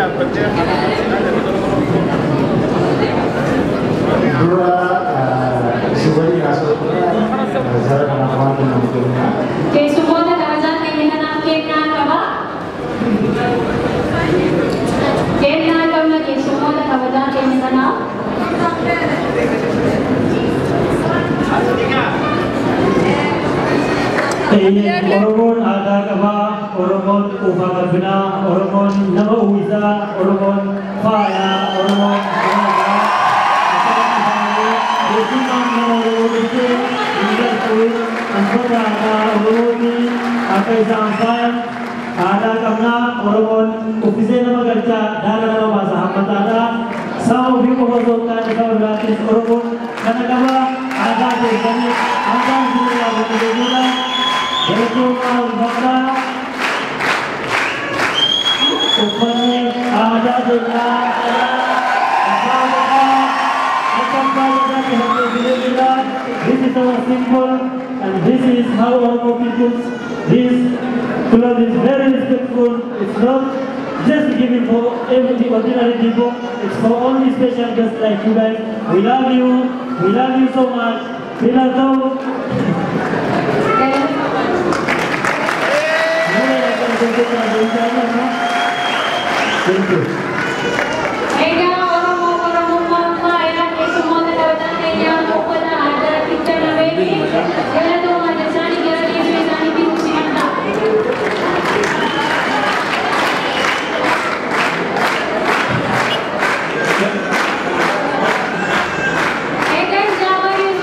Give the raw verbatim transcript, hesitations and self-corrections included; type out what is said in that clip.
Dua sebuah kasus saya pengalaman menentunya. Oke, semua darajat yang menangkapnya apa? Kena kau lagi semua darajat yang menang. Ini Oromon ada kaba, Oromon ubah berbina, Oromon nama uiza, Oromon faya, Oromon naga. Jadi mana Oromon itu tidak tuh, anggota ada Oromon akai sampai ada karena Oromon ofisnya nama kerja dan nama bahasa Hambat ada. Sau bimu masukkan sau gratis Oromon karena kaba ada di sini ada di dalam dunia. Berjumpa bakda, upaya ada dengan this is our symbol and this is how our people. This club is very respectful. It's not just given for every ordinary people. It's for only special guests like you guys. We love you. We love you so much. We love you. Thank you.